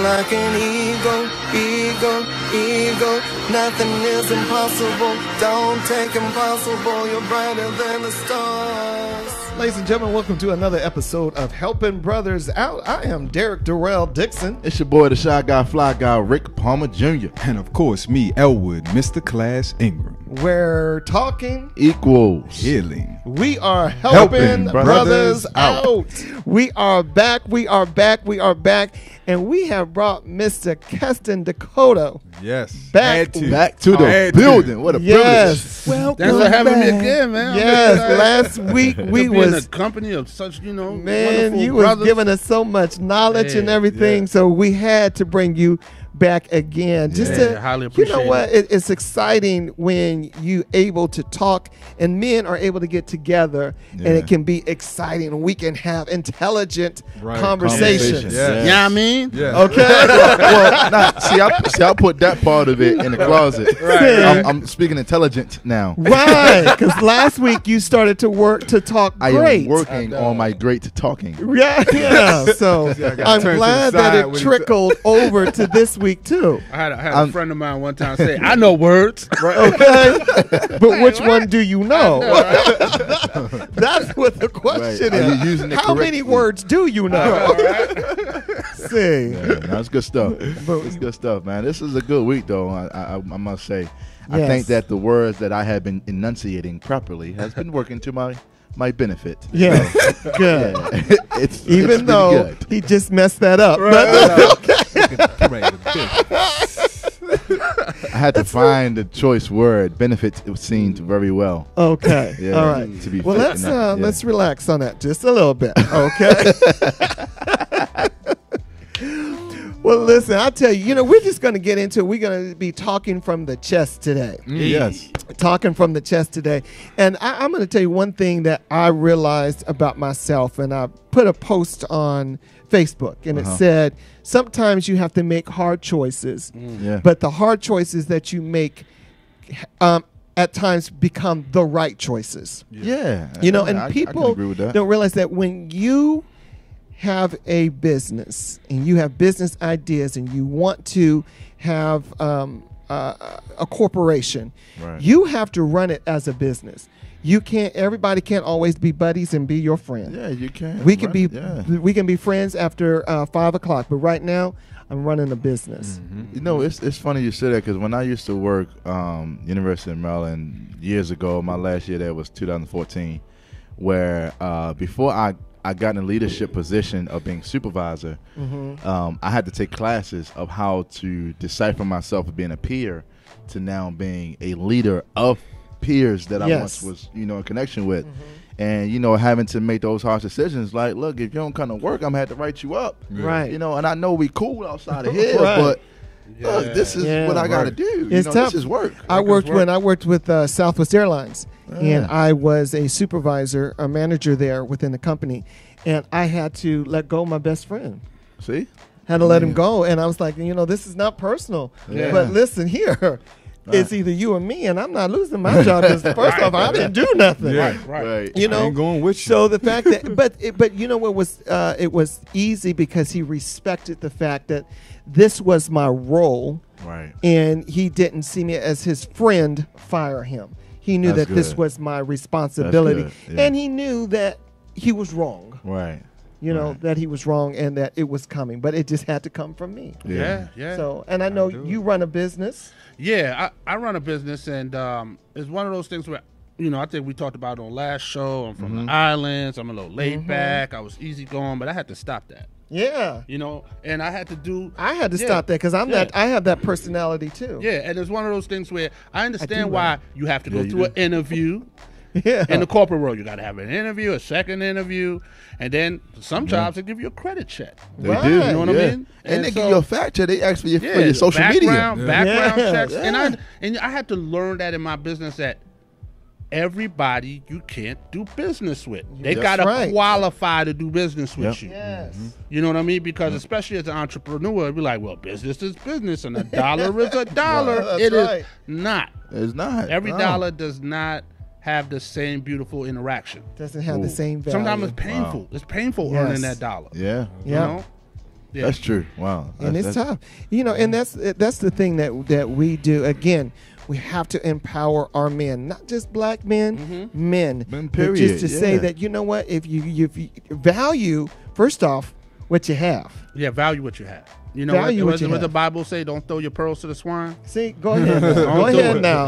like an eagle, eagle, eagle. Nothing is impossible. Don't take impossible. You're brighter than the stars. Ladies and gentlemen, welcome to another episode of Helping Brothers Out. I am Derek Durrell Dixon. It's your boy, the Shy Guy, Fly Guy, Rick Palmer Jr. And of course, me, Elwood, Mr. Class Ingram. We're talking Equals Healing. We are helping brothers out. We are back. And we have brought Mr. Keston Dakota. Yes. Back to the building. What a yes. privilege. Welcome. Thanks for having me again, man. Yes. Last week we was in the company of such, man, wonderful you brothers. was giving us so much knowledge and everything. Yeah. So we had to bring you back again. Just to, highly appreciate you know what? It's exciting when you able to talk and men are able to get together and it can be exciting and we can have intelligent conversations. Yes. You know what I mean? Yeah. Okay. Well, see, I put that part of it in the closet. Right. I'm speaking intelligent now. Right. Because last week you started to talk I great. am working on my great talking. Yeah. So I'm turn to glad the that side it when he trickled over to this week too. I had a friend of mine one time say, I know words. Okay. But which one do you know? That's what the question Right. Are is. you using it How many correctly? words do you know? See. Yeah, no, that's good stuff. It's good stuff, man. This is a good week, though. I must say. I Yes. think that the words that I have been enunciating properly has been working to my benefit. Yeah. Good. Yeah. it's Even really though good. he just messed that up. I had to find the choice word. Benefit it seemed very well. Okay. Yeah, All right. to be Well, fit in that, yeah. let's relax on that just a little bit. Okay. Well, listen, I'll tell you, we're just going to get into it. We're going to be talking from the chest today. Yes. Talking from the chest today. And I'm going to tell you one thing that I realized about myself. And I put a post on Facebook and it said, sometimes you have to make hard choices, Yeah. but the hard choices that you make at times become the right choices. Yeah. And I can people agree with that. don't realize that when you have a business and you have business ideas and you want to have a corporation, Right. you have to run it as a business. Everybody can't always be buddies and be your friend. Yeah, you can. We can Right, be we can be friends after 5 o'clock, but right now I'm running a business. It's funny you say that because when I used to work University of Maryland years ago, my last year there was 2014, where before I got in a leadership position of being supervisor, I had to take classes of how to decipher myself as being a peer to now being a leader of peers that I once was, in connection with. And, having to make those harsh decisions like, look, if you don't come to work, I'm going to have to write you up. Right. And I know we cool outside of here, Right. but look, this is what I got to do. It's tough. This is work. I worked with Southwest Airlines, and I was a supervisor, a manager there within the company, and I had to let go of my best friend. See? Had to let him go, and I was like, this is not personal, but listen here. It's either you or me, and I'm not losing my job because first off, I didn't do nothing. Yeah. Right. I ain't going with you. So the fact that, but you know what was, it was easy because he respected the fact that this was my role, Right. and he didn't see me as his friend fire him. He knew That's that this good. was my responsibility, That's good, yeah. and he knew that he was wrong. Right. That he was wrong and that it was coming, but it just had to come from me. Yeah. So, and I know you run a business. Yeah, I run a business, and it's one of those things where, I think we talked about it on last show. I'm from the islands. I'm a little laid back. I was easygoing, but I had to stop that. Yeah. And I had to do. I had to stop that because I have that personality too. Yeah, and it's one of those things where I understand why you have to go you through do. an interview. Yeah. In the corporate world, you got to have an interview, a second interview, and then some jobs they give you a credit check. They Right. do. You know what I mean? And And they so- give you a fact check. They ask for your, for your social background media. checks. Yeah. And I had to learn that in my business that everybody you can't do business with. They That's got to right. qualify to do business with Yep. you. Yes. You know what I mean? Because especially as an entrepreneur, it'd be like, well, business is business and a dollar is a dollar. That's It is right. not. It's not. Every No. dollar does not have the same beautiful interaction. Doesn't have the same value. Sometimes it's painful. Wow. It's painful Yes. earning that dollar. Yeah. You Yeah. know? Yeah. That's true. Wow. And it's That's- tough, and that's the thing that we do. Again, we have to empower our men, not just black men, men. Men, But period, just to say yeah. that, you know what, if you value, first off, what you have. Yeah, value what you have. You know Value what you what the have. Bible say? Don't throw your pearls to the swine. See, go ahead. Now. Go Don't do ahead it. now.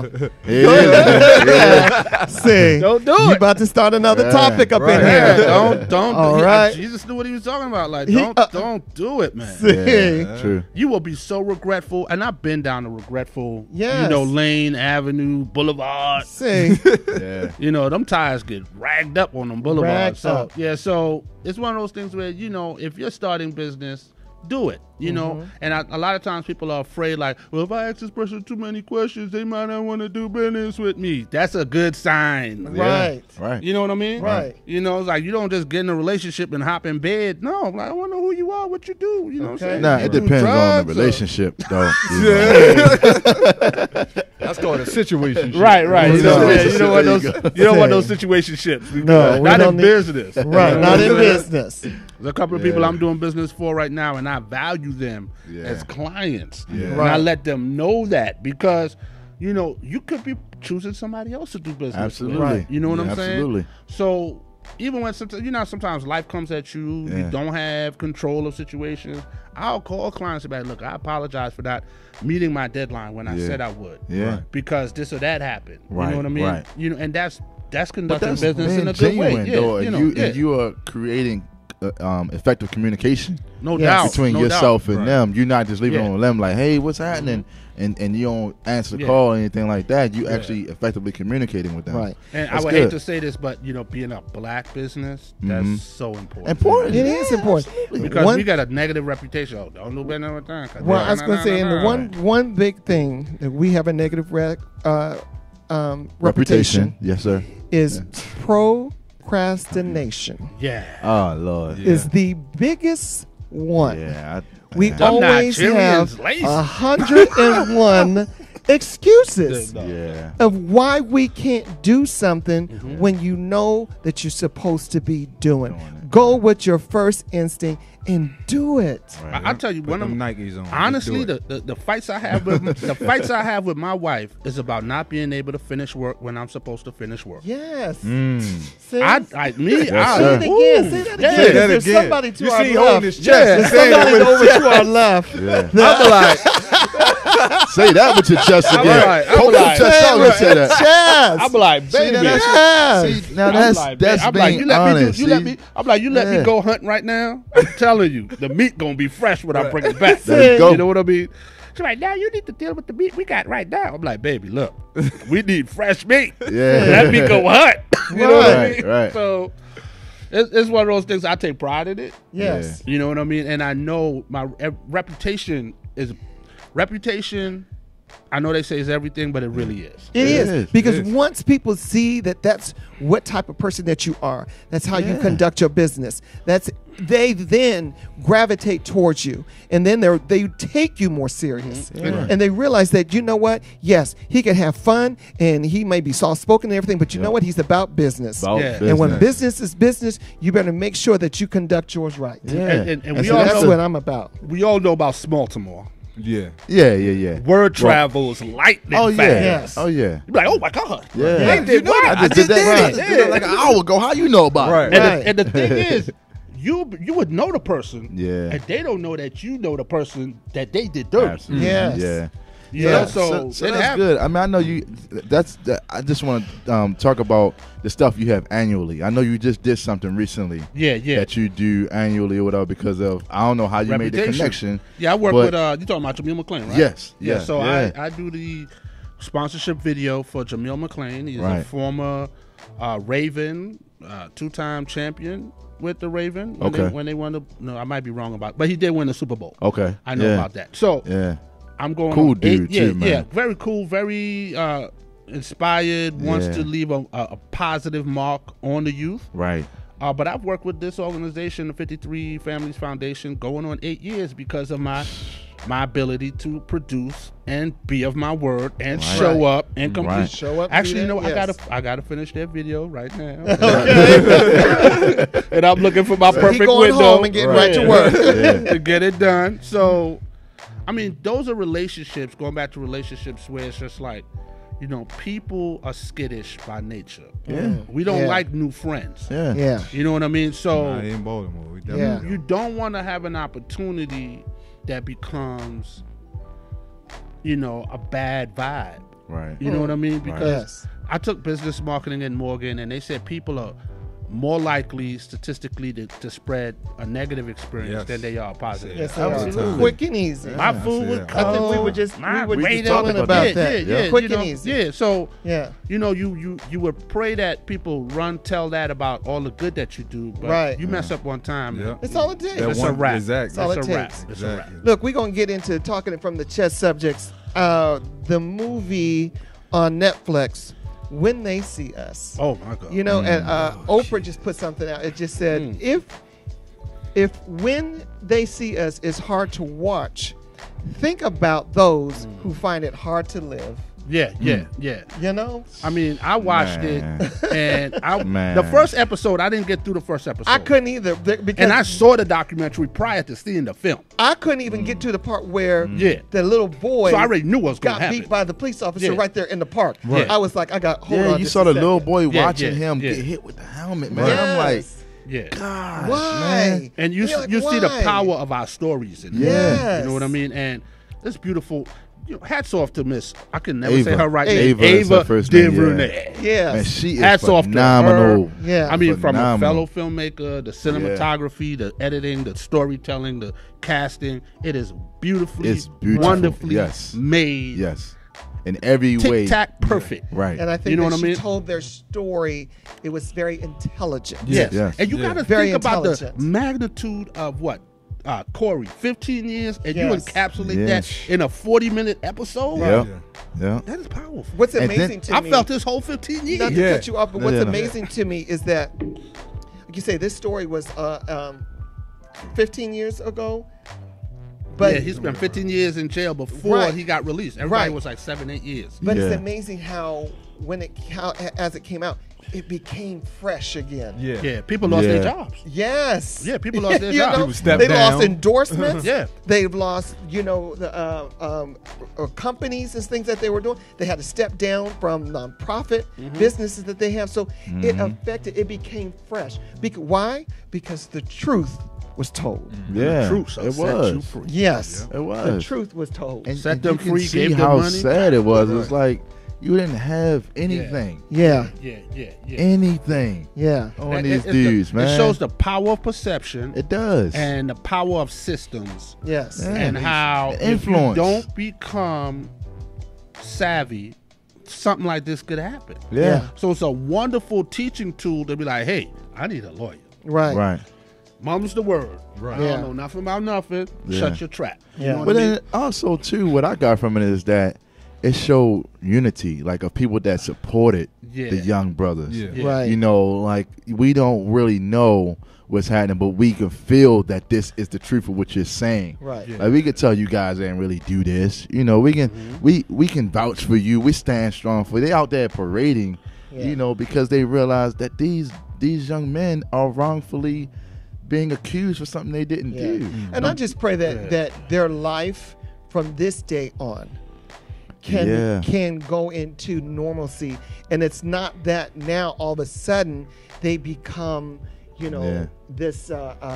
Yeah. See, Don't do you it. about to start another Yeah, topic up right. in Yeah, here. don't. All right. Jesus knew what he was talking about. Like, He- don't do it, man. See, Yeah, true. You will be so regretful, and I've been down the regretful, Yes. Lane, Avenue, Boulevard. see, Yeah. Them tires get ragged up on them boulevards. Ragged So up. yeah, so it's one of those things where if you're starting business, do it. And a lot of times people are afraid, like, well, if I ask this person too many questions, they might not want to do business with me. That's a good sign. right, Right. You know what I mean? Right. It's like you don't just get in a relationship and hop in bed. No, like, I want to know who you are, what you do. You know what I'm Okay. saying? Nah, You it do depends on drugs the or- relationship, though. You know. That's called a situation. Right. You know, Yeah, you don't want there those. you go. You don't want those situationships. No, we not don't in need- business. right, not in business. There's a couple of people I'm doing business for right now, and I value them Yeah. as clients. Yeah. And Right. I let them know that because, you could be choosing somebody else to do business Absolutely. with. Right. You know what Yeah, I'm saying? absolutely. So even when sometimes life comes at you, Yeah. you don't have control of situations. I'll call clients about, look, I apologize for not meeting my deadline when I Yeah. said I would. Yeah. Because this or that happened. You Right, know what I mean? right. And that's But conducting that's business being in a good way. genuine, Yeah, though. And yeah. you are creating effective communication No Yes. doubt. between no yourself doubt. and them. You're not just leaving Yeah. it on them like, hey, what's happening? And you don't answer the Yeah. call or anything like that. You actually effectively communicating with them. Right. And That's I would hate good. to say this, but being a black business, that's so important. Important. It is important. Because One- we got a negative reputation. Oh, don't do business with them. Well, I was going to say, and the one big thing that we have a negative reputation Yes, sir. is procrastination. Yeah. Oh Lord. Is the biggest one. Yeah. We Them always Nigerians have lazy. 101 excuses Yeah. of why we can't do something when you know that you're supposed to be doing. Go with your first instinct and do it. I'll tell you, Put one of them them. Nikes on. Honestly, Just do it. the fights I have with the fights I have with my wife is about not being able to finish work when I'm supposed to finish work. Yes. Mm. See? I Say I sir. it again. Ooh, Say that yeah. again. Say that There's again. somebody to You our see him holding left. his chest. There's Just say it somebody with his over to our left. Yeah. I'll be like, Say that with your chest I'm again. like- I'm Hold your like- chest out and say that. Yes. I'll be like, See, baby. now that's, Yes. see, now I'm that's like, that's I'm being like, you let honest. me do, you let see? me. I'm like, you let Yeah. me go hunting right now. I'm telling you, the meat gonna be fresh when I bring it back. There you go. You know what I mean? She's like, now you need to deal with the meat we got right now. I'm like, baby, look, we need fresh meat. Yeah. Let me go hunt. You know what I Right, mean? right. So it's one of those things I take pride in it. Yes. You know what I mean? And I know my reputation. I know they say is everything, but it really is. It is, is, because it is. once people see that that's what type of person that you are, that's how you Yeah. conduct your business. They then gravitate towards you, and then they take you more serious, Yeah. and they realize that, you know what? Yes, he can have fun, and he may be soft spoken and everything, but you know what? He's about business. About Yeah. And when business is business, you better make sure that you conduct yours right. Yeah. And we So all that's know what I'm about. we all know about Baltimore. Yeah. Yeah. Word travels lightning Oh yeah. fast. Yes. Oh yeah. You be like, oh my god. Yeah. They did what? I just did that. Right. Did it like an hour ago. How you know about Right. it? And the thing is, you would know the person, Yeah. and they don't know that you know the person that they did dirt. Absolutely. Yes. Yeah. You Yeah. know, so, so it that's happens. good. I mean, I know you. I just want to talk about the stuff you have annually. I know you just did something recently Yeah. that you do annually or whatever because of I don't know how you made the Reputation. connection. Yeah, I work but- with you talking about Jamil McClain, right? Yes. Yeah. Yeah. So yeah. I do the sponsorship video for Jamil McClain. He's a Right. former Raven, 2-time champion with the Raven. Okay. When they won the, no, I might be wrong about, but he did win the Super Bowl. Okay. I know Yeah. about that. So Yeah. I'm going Cool on dude, yeah, too, man. yeah, very cool, very inspired. Wants Yeah. to leave a positive mark on the youth. Right. But I've worked with this organization, the 53 Families Foundation, going on 8 years because of my my ability to produce and be of my word and Right. show up and complete. Right. Show up, Actually, be you know, there, yes. I gotta finish that video right now. And I'm looking for my perfect he going window home and getting right to work. to get it done. So, I mean, those are relationships. Going back to relationships where it's just like, you know, people are skittish by nature. Yeah. We don't Yeah. like new friends. Yeah. Yeah. You know what I mean? So Nah, in Baltimore, we Yeah. definitely you don't want to have an opportunity that becomes, you know, a bad vibe. Right. You know what I mean? Because Yes. I took business marketing in Morgan, and they said people are more likely statistically to spread a negative experience Yes. than they are positive. Yes, Absolutely. quick and easy. My I food see was that. cold. I think we were just talking talking about about that. that. Yeah, Quick you know, and easy. Yeah, so Yeah. you know, you would pray that people tell that about all the good that you do, but Right. you mess up one time. Yeah. It's all it takes. That It's one, a wrap. Exactly. That's all It's it a wrap. takes. It's a wrap. Exactly. Look, we're going to get into talking it from the chess subjects. The movie on Netflix, When They See Us. Oh my God. You know, and Oprah just put something out. It just said, if When They See Us is hard to watch, think about those who find it hard to live. Yeah. You know? I mean, I watched Man. it, and Man. the first episode, I didn't get through the first episode. I couldn't either because and I saw the documentary prior to seeing the film, I couldn't even get to the part where Yeah. the little boy so I already knew what was going got to happen. beat by the police officer Yeah. right there in the park. Right. I was like, hold on. Yeah, you just saw a the second. little boy Yeah, watching yeah, him yeah. get hit with the helmet, man. I'm like, Yes. yeah. gosh, Why? man. And you You're like, you see the why? power of our stories in Yeah. Yes. You know what I mean? And it's beautiful. You know, hats off to Miss. I can never say Ava. her right Ava name. is her first name, DuVernay. Yes. Man, she is Hats off to phenomenal. her. Yeah. I mean, from a Phenomenal. fellow filmmaker, the cinematography, the editing, the storytelling, the casting, it is beautifully, It's beautiful. wonderfully Yes. made. Yes, in every way. Tic tac, perfect. Right. And I think You know that what I she mean? told their story. It was very intelligent. Yes. Yes. And you Yeah. got to Very think about the intelligent. magnitude of what? Corey, 15 years, and you Yes. encapsulate Yes. that in a 40-minute episode? Yeah. Yeah. Yeah. That is powerful. What's And amazing then- to I me, felt this whole 15 years. not to Yeah. cut you off, but No, what's no, no. amazing to me is that, like you say, this story was 15 years ago. But Yeah, he spent 15 years in jail before Right. he got released. Everybody Right. was like 7-8 years. But it's Yeah. amazing how as it came out, it became fresh again. Yeah. Yeah, people lost their Yeah. jobs. Yes. Yeah, people lost their You jobs. know, People stepped they lost down. endorsements. Yeah. They've lost, the companies and things that they were doing. They had to step down from nonprofit businesses that they have. So it became fresh. Why? Because the truth was told. Yeah. Truth shall It set you was. free. Yes. It was. The truth was told. And, Set and them you can free, see gave them how money. sad it was. It was Right. like you didn't have anything, Yeah. Yeah. anything Yeah. on It- these it- dudes, man. It shows the power of perception It does. and the power of systems. Yes. Yeah. And how The if you influence. don't become savvy, something like this could happen. yeah. So it's a wonderful teaching tool to be like, hey, I need a lawyer. Right. Right. Mum's the word. Right. I Yeah. don't know nothing about nothing. Yeah. Shut your trap. You Yeah. know what But I mean? then also too, what I got from it is that it showed unity, like of people that supported Yeah. the young brothers. Yeah. Yeah. Right. You know, like we don't really know what's happening, but we can feel that this is the truth of what you're saying. Right. Yeah. Like we can tell you guys ain't really do this. You know, we can we can vouch for you. We stand strong for you. They out there parading, Yeah. you know, because they realize that these young men are wrongfully being accused for something they didn't Yeah. do. And I just pray that their life from this day on can go into normalcy, and it's not that now all of a sudden they become this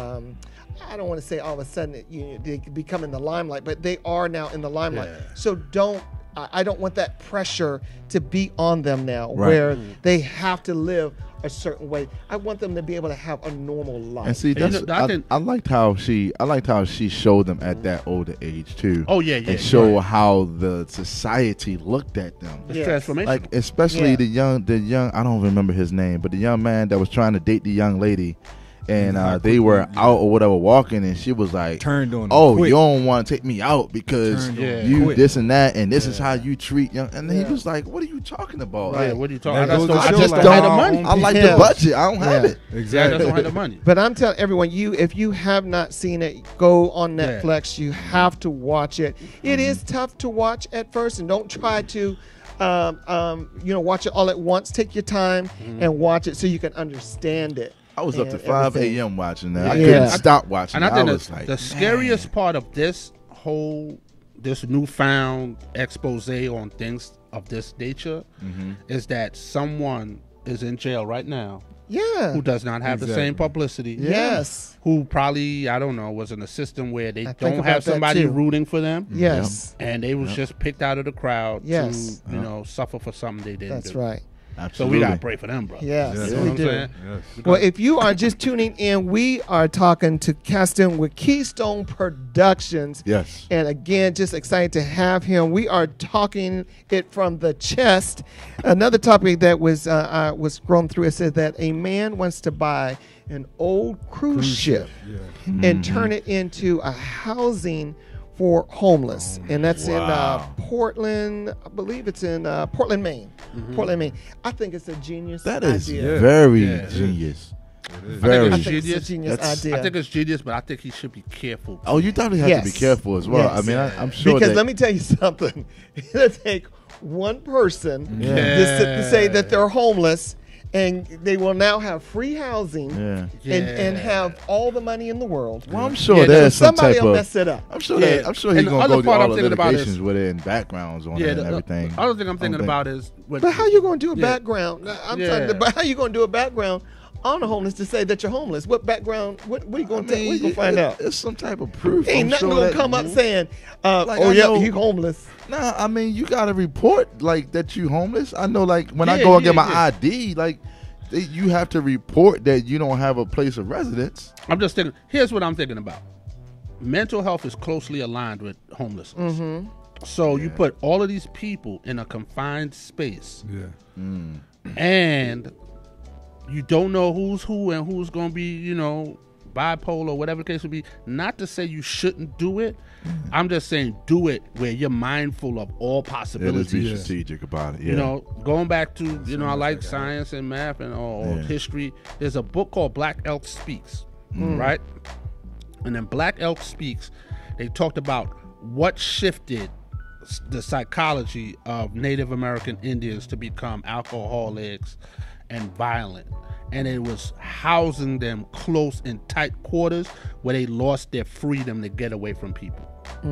I don't want to say all of a sudden they become in the limelight, but they are now in the limelight. Yeah. So I don't want that pressure to be on them now, Right. where they have to live a certain way. I want them to be able to have a normal life. And see, And you that's know, I think- I liked how she showed them at that older age too. Oh, yeah, yeah, and show right. how the society looked at them. It's Yes. transformational. Like especially Yeah. the young I don't remember his name, but the young man that was trying to date the young lady, and How they were quickly, out or whatever walking, and she was like, Turned on them "Oh, quick. you don't want to take me out because Turned on Yeah. you quick. this and that, and this is how you treat young." And Yeah. he was like, "What are you talking about? Yeah, what are you talking That about? goes to I show, just like, don't have the how money. I like Yeah. the budget. I don't have Yeah. it." Yeah, I Exactly. just don't have the money. But I'm telling everyone, if you have not seen it, go on Yeah. Netflix. You have to watch it. It is tough to watch at first, and don't try to, watch it all at once. Take your time and watch it so you can understand it. I was up to and 5 everything. a.m. watching that. I Yeah. couldn't stop watching. And I it. think was the like, scariest part of this newfound expose on things of this nature is that someone is in jail right now Yeah. who does not have the Exactly. same publicity. Yes. Who probably, I don't know, was in a system where they I think don't about have that somebody too. rooting for them. Yes. And they was just picked out of the crowd Yes. to, suffer for something they didn't That's do. right. So absolutely. we got to pray for them, brother. Yes, Yes. You know we what I'm do. saying? Yes. Well, if you are just tuning in, we are talking to Keston with Keystone Productions. Yes. And again, just excited to have him. We are talking it from the chest. Another topic that was scrolling through, it said that a man wants to buy an old cruise ship Yeah. and turn it into a housing for homeless. And that's Wow. in Portland. I believe it's in Portland, Maine. Portland, Maine. I think it's a genius That is idea. very Yeah. genius. I Very. I think think it's a Genius. genius That's- idea. I think it's genius, but I think he should be careful. Oh, you definitely have Yes. to be careful as well. Yes. I mean, I'm sure because that. let me tell you something. It'll take one person Yeah. to say that they're homeless, and they will now have free housing yeah. and have all the money in the world. Well, I'm sure Yeah, there's some Somebody type will of. mess it up. I'm sure Yeah. that. I'm sure And he's the gonna other go through part all I'm the thinking about litigations is- with it and backgrounds on Yeah, it and everything. The other thing I'm thinking about is, But how you going to do a Yeah. background? I'm Yeah. sorry, but how you going to do a background on the homeless to say that you're homeless? What background? What are you going to? What are you going to find out? It's some type of proof. Ain't I'm nothing sure going that- to come up saying, Like, "Oh I yeah, know- you homeless." Nah, I mean, you got to report like that you homeless. I know, like when I Yeah, go and get yeah, my yeah. ID, like you have to report that you don't have a place of residence. I'm just thinking. Here's what I'm thinking about. Mental health is closely aligned with homelessness. So you put all of these people in a confined space, Yeah. and you don't know who's who and who's going to be, bipolar, whatever the case would be. Not to say you shouldn't do it. I'm just saying do it where you're mindful of all Yeah, let's possibilities. be Yeah. strategic about it. Yeah. You know, going back to, I like like that. science and math and or Yeah. history. There's a book called Black Elk Speaks, right? And then Black Elk Speaks, they talked about what shifted the psychology of Native American Indians to become alcoholics and violent. And it was housing them close in tight quarters where they lost their freedom to get away from people.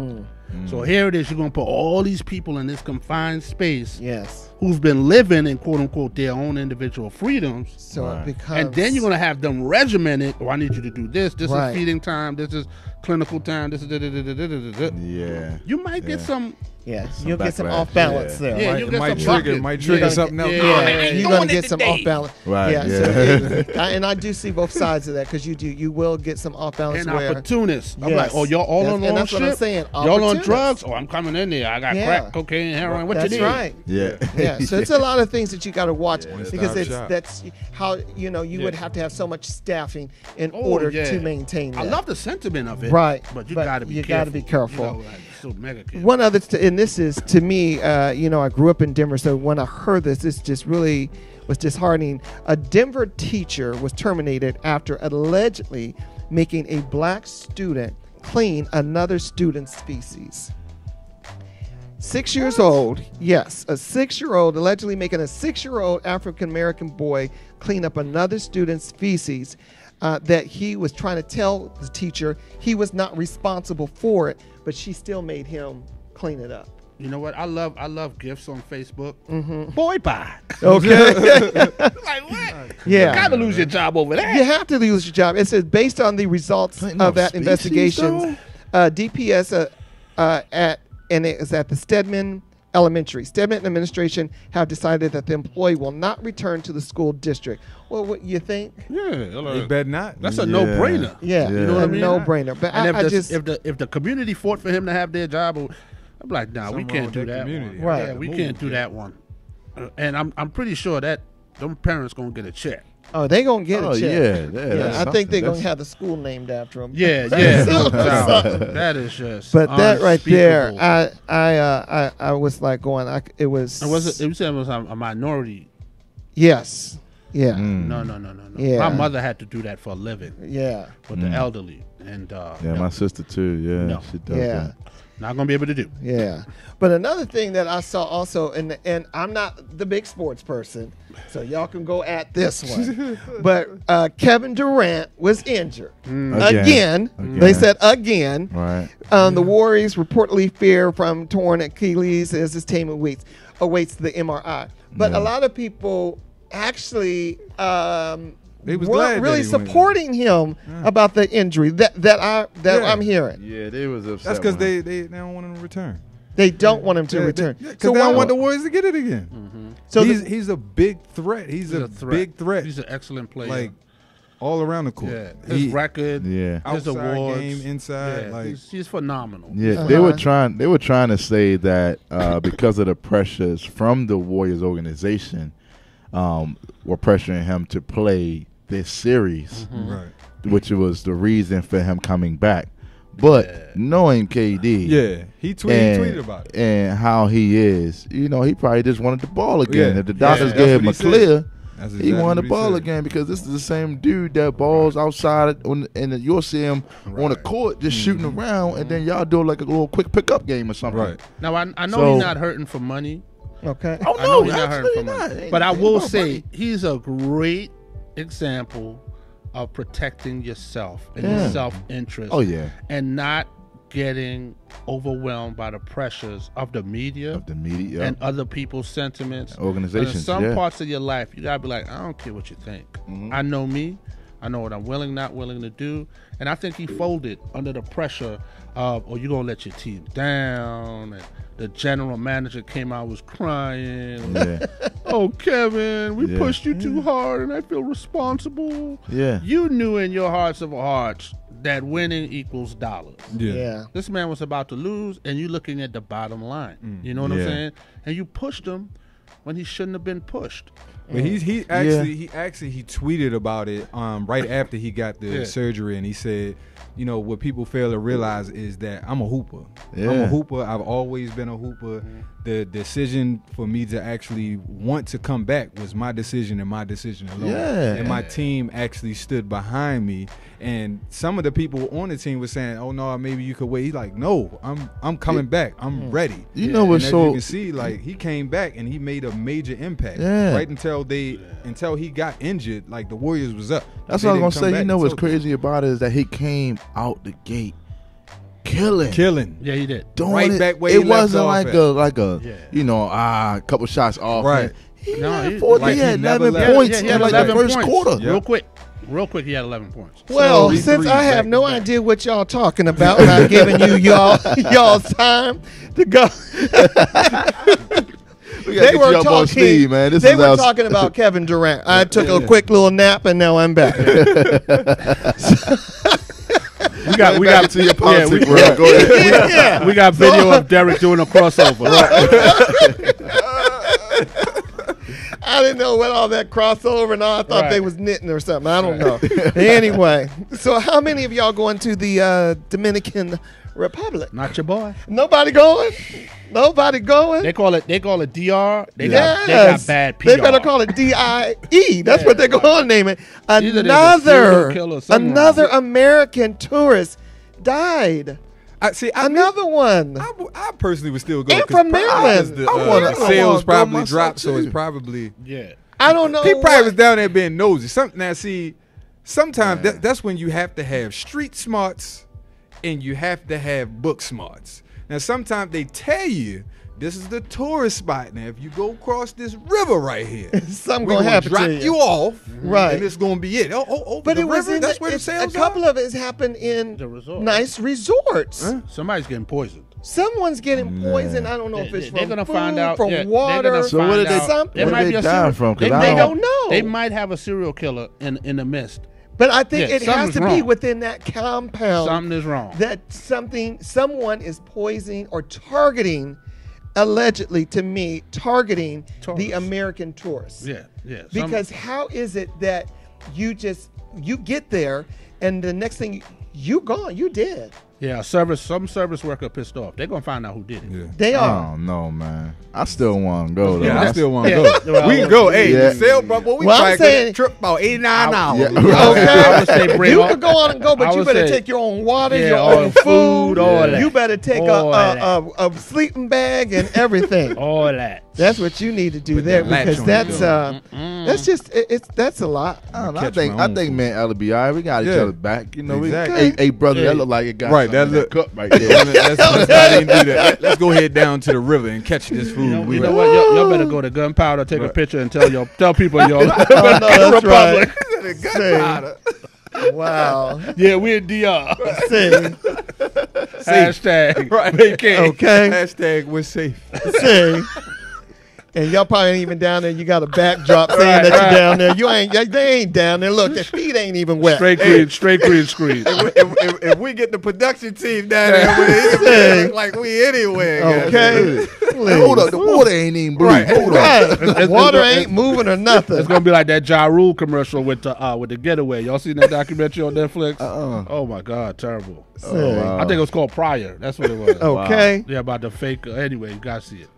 So here it is, you're going to put all these people in this confined space Yes. who've been living in quote unquote their own individual freedoms. So Right. it becomes. And then you're going to have them regimented. Oh, I need you to do this. This Right. is feeding time. This is clinical time. This is da-da-da-da-da-da-da. Yeah. You might get Yeah. some. Yes, you'll get some backlash, off balance yeah. there. Yeah, right? you'll It get might some trigger, bucket. might Yeah. trigger You're something else. Yeah. Yeah, you're gonna get some off balance. Right, Yeah. yeah. So and I do see both sides of that because you will get some off balance And where. opportunists. I'm Yes. like, oh, y'all all That's- on and wrong that's shit? what I'm saying, Y'all on opportunists. drugs? Oh, I'm coming in there. I got Yeah. crack, cocaine, heroin. What That's you need? right. Yeah. Yeah, so it's a lot of things that you got to watch One-stop because shop. that's how you would have to have so much staffing in Oh, order yeah. to maintain that. I love the sentiment of it. Right, But you but got to be you careful. gotta be careful. You know, like, so mega careful. One other, and this is to me, I grew up in Denver, so when I heard this just really was disheartening. A Denver teacher was terminated after allegedly making a black student clean another student's feces. 6 years old, yes, a 6-year-old allegedly making a 6-year-old African American boy clean up another student's feces. That he was trying to tell the teacher he was not responsible for it, but she still made him clean it up. You know what? I love gifts on Facebook. Boy, bye. Okay. Like what? Yeah. You gotta lose your job over that. You have to lose your job. It says based on the results Cleaning of up that species, investigation, DPS and it is at the Stedman Elementary. Stedman administration have decided that the employee will not return to the school district. Well, what you think? Yeah, You better not. that's a Yeah. no-brainer. Yeah, You know what a I mean? no-brainer. But And I just if the community fought for him to have their job, I'm like, nah, we Something can't wrong do with that that community. one. Right. Yeah, we Move, can't do yeah. that one. And I'm pretty sure that them parents gonna get a check. Oh, they gonna get Oh it. yeah, Yeah, I think they're gonna have the school named after them. Yeah, yeah. No doubt. That is just. But that right there, unspeakable. I was like going. It was. And was it? You said it was a minority. Yes. Yeah. No. Yeah. My mother had to do that for a living Yeah. with the elderly, and Yeah, my sister too. Yeah, No. she does Yeah. that. not gonna be able to do. Yeah. But another thing that I saw also, and I'm not the big sports person, so y'all can go at this one. But Kevin Durant was injured again. They said again. Right. The Warriors reportedly fear from torn Achilles as his team awaits the MRI. But a lot of people actually They was weren't glad that really he went. supporting him about the injury that I'm hearing. Yeah, they was upset. That's because when they don't want him to return. They don't want him to return. Because they don't want the Warriors to get it again. So he's a big threat. He's a big threat. He's an excellent player. Like all around the court. yeah, his record, Yeah. his Outside awards, game, inside, yeah, like- he's phenomenal. Yeah, they were trying. They were trying to say that because of the pressures from the Warriors organization, were pressuring him to play this series, Right. which was the reason for him coming back. But knowing KD, Yeah. He tweeted about it. and how he is, he probably just wanted the ball again. Yeah. If the doctors Yeah, gave him a that's what he clear, said. That's he exactly wanted the what he ball said. again because this is the same dude that balls outside and you'll see him on the court just shooting around, and then y'all do like a little quick pickup game or something. Right. Now I know So- he's not hurting for money. Okay. Oh I know no, he's not hurting for absolutely money. not. But I Ain't will about say money. he's a great example of protecting yourself and Yeah. your self-interest. Oh yeah, And not getting overwhelmed by the pressures of the media of the media. and other people's sentiments. Organizations, And in some yeah. parts of your life, you gotta be like, I don't care what you think. I know me. I know what I'm willing, not willing to do. And I think he folded under the pressure of, oh, you're gonna let your team down. And the general manager came out, was crying. Yeah, Oh, Kevin, we Yeah. pushed you too hard, and I feel responsible. yeah. You knew in your hearts of hearts that winning equals dollars. Yeah. This man was about to lose, and you looking at the bottom line. You know what I'm Yeah. saying? And you pushed him when he shouldn't have been pushed. But he tweeted about it right after he got the surgery, and he said, what people fail to realize is that I'm a hooper. I'm Yeah. a hooper. I've always been a hooper. The decision for me to actually want to come back was my decision and my decision alone. Yeah. And my team actually stood behind me. And some of the people on the team were saying, "Oh no, maybe you could wait." He's like, "No, I'm coming back. I'm ready." You know what's and as so- you can see, like he came back and he made a major impact. Yeah. Right until he got injured, like the Warriors was up. That's They what I was didn't gonna come say. back What's until- crazy about it is that he came out the gate killing. Yeah, he did. Doing Right it. back where it he left wasn't off like a Yeah. couple shots off. Right. He No, had he- 14, like he he had never 11 left. points he in had like 11 the first points. quarter. Yep. Real quick, he had 11 points. Well, 33 since I have back no to back. idea what y'all talking about, and I'm giving you y'all's time to go. We gotta get you up on speed, man. This they is were our- talking about Kevin Durant. I took a quick little nap, and now I'm back. We got Back into your politics, bro. Go ahead. Yeah. we got video of Derek doing a crossover. I didn't know what all that crossover and all. I thought Right. they was knitting or something. I don't know. Anyway, so how many of y'all going to the Dominican Republic? Not your boy. Nobody going? Nobody going? They call it DR. They Yes. got bad PR. They better call it DIE. That's what they're going to name it. Either there's a serial killer or something Another wrong. American tourist died. Another one. I personally would still go. And 'cause from probably Maryland. the, I wanna sales go probably myself, dropped, so it's too. probably Yeah. I don't know. he probably what- was down there being nosy. Sometimes that's when you have to have street smarts and you have to have book smarts. Now sometimes they tell you this is the tourist spot. Now if you go across this river right here, Something we gonna gonna happen drop to you off, Right. And it's gonna be it. Oh, But the it was river, in that's where the sales a couple of it has happened in The resort. nice resorts. Somebody's getting poisoned. Someone's getting poisoned. I don't know if it's They're from gonna food, find out. from yeah, they're water. gonna So what find did they- out. something. There what might did be they a die serial- from? 'Cause They, I They don't- don't know. They might have a serial killer in the midst. But I think Yeah, it has something's to be wrong. within that compound Something is wrong. that someone is poisoning or targeting, allegedly to me, targeting the Tourists. American tourists. Yeah, yeah. Because how is it that you get there, and the next thing you gone, you dead. Yeah, some service worker pissed off. They're gonna find out who did it. Yeah. They are. Oh no, man! I still want to go though. Yeah, I still want to Yeah. go. We can go. Hey, Yeah. sail, bro. Boy, we Well, I'm probably saying- could trip about 89 hours. Yeah. Okay, I would say bring you all- can go on and go, but I you would better say- take your own water, Yeah, your all own the food. food, all that. You better take All a sleeping bag and everything. All that. That's what you need to do Put there that latch because on that's just that's a lot. I Catch think my I own think food. man, Ella be all right. We got each Yeah. other back. You know, Exactly. hey brother, Yeah. that look like it got Right, something that in look- cup right there. Let's not even do that. Let's go head down to the river and catch this food. You know what? Y'all better go to Gunpowder, take a Right. picture, and tell people y'all. Oh, no, that's right. Gunpowder. Wow. Yeah, we in DR. See, Hashtag Right. vacay. okay. Hashtag we're safe. See. And y'all probably ain't even down there. You got a backdrop saying Right, that right. you're down there. You ain't. They ain't down there. Look, their feet ain't even wet. Straight green screen. If we get the production team down there with it look like we anywhere. Okay. Hold up, the water ain't even blue. Right. Hold up. Right. It's- Water it's- ain't moving or nothing. It's gonna be like that Ja Rule commercial with the Getaway. Y'all seen that documentary on Netflix? Oh my God, terrible. See. wow. I think it was called Prior. That's what it was. Okay. Yeah, about the fake. Anyway, you gotta see it.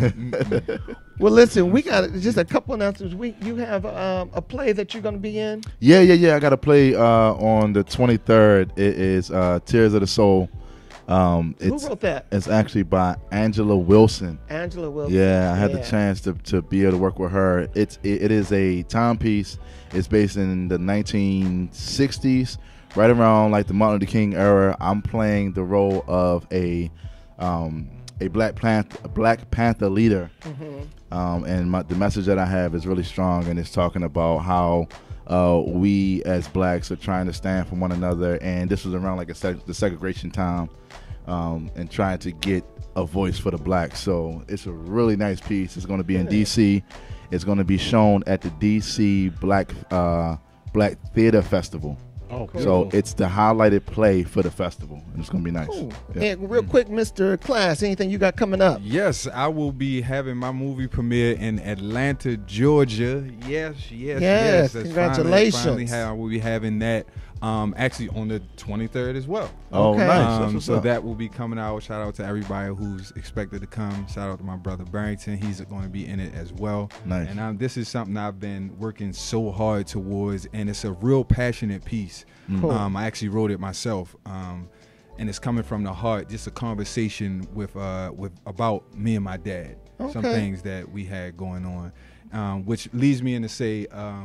Well, listen, we got just a couple announcements. You have a play that you're going to be in. Yeah. I got to play on the 23rd. It is Tears of the Soul. Who It's wrote that? it's actually by Angela Wilson. Angela Wilson. Yeah, I had the Yeah. chance to be able to work with her. It is a timepiece. It's based in the 1960s, right around like the Martin Luther King era. I'm playing the role of a Black Panther leader, and the message that I have is really strong, and it's talking about how we as blacks are trying to stand for one another, and this was around like the segregation time, and trying to get a voice for the blacks. So it's a really nice piece. It's going to be in DC. It's going to be shown at the DC Black Theater Festival. Oh, cool. So it's the highlighted play for the festival, and it's going to be nice. Cool. Yeah. And real quick, Mr. Class, anything you got coming up? Yes, I will be having my movie premiere in Atlanta, Georgia. Yes. Yes, That's congratulations. Finally, I will be having that actually on the 23rd as well. Oh, Okay. nice. That's what's So up. that will be coming out. Shout out to everybody who's expected to come. Shout out to my brother Barrington. He's going to be in it as well. Nice. And this is something I've been working so hard towards, and it's a real passionate piece. Cool. I actually wrote it myself, and it's coming from the heart. Just a conversation with about me and my dad. Some Okay. things that we had going on, which leads me in to say,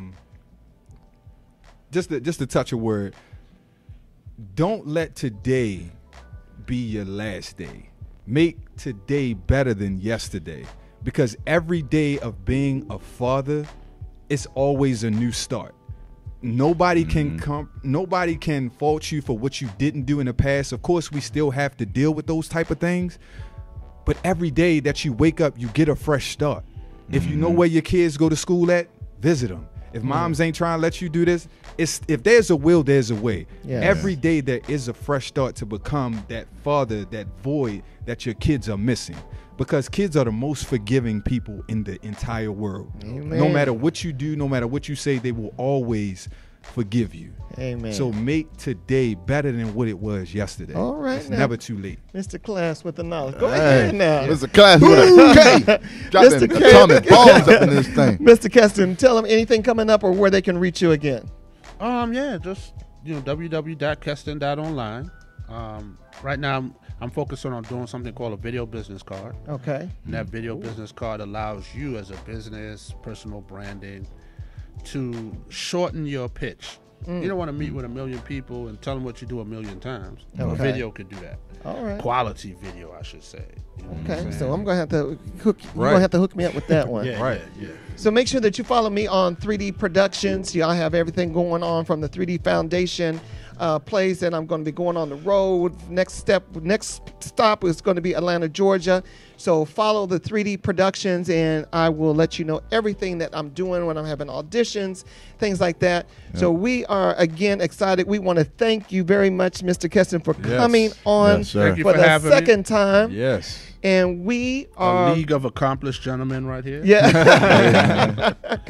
just to touch a word. Don't let today be your last day. Make today better than yesterday, because every day of being a father, it's always a new start. Nobody can fault you for what you didn't do in the past. Of course, we still have to deal with those type of things, but every day that you wake up, you get a fresh start. If you know where your kids go to school at, visit them. If moms ain't trying to let you do this, if there's a will, there's a way. Yeah. Every day there is a fresh start to become that father, that void that your kids are missing. Because kids are the most forgiving people in the entire world. Amen. No matter what you do, no matter what you say, they will always forgive you. Amen. So make today better than what it was yesterday. All right, It's now. never too late. Mr. Class with the knowledge. Go Hey, ahead now. Mr. Class with a K. Dropping Mr. K. atomic bombs up in this thing. Mr. Keston, tell them anything coming up or where they can reach you again. Yeah, just www.keston.online. Right now, I'm focusing on doing something called a video business card. Okay. And that video business card allows you as a business, personal branding, to shorten your pitch. You don't want to meet with a million people and tell them what you do a million times. A Okay. video could do that. All right. Quality video, I should say. You know what I'm Okay, saying? so I'm gonna have to hook. You're Right. gonna have to hook me up with that one. Yeah, Right. yeah. So make sure that you follow me on 3D Productions. Y'all have everything going on from the 3D Foundation plays that I'm going to be going on the road. Next stop is going to be Atlanta, Georgia. So follow the 3D Productions, and I will let you know everything that I'm doing when I'm having auditions, things like that. So we are again excited. We want to thank you very much, Mr. Keston, for Yes. coming on Yes, sir. Thank you for for the having me. second time. Yes. And we A are league of accomplished gentlemen right here. yeah.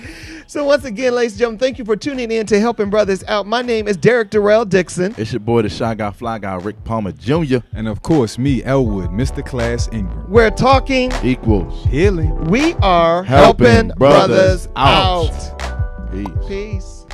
So once again, ladies and gentlemen, thank you for tuning in to Helping Brothers Out. My name is Derek Darrell Dixon. It's your boy, the Shy Guy, Fly Guy, Rick Palmer Jr. And of course, me, Elwood, Mr. Class Ingram. We're talking Equals. Healing. We are Helping helping brothers brothers out. out. Peace. Peace.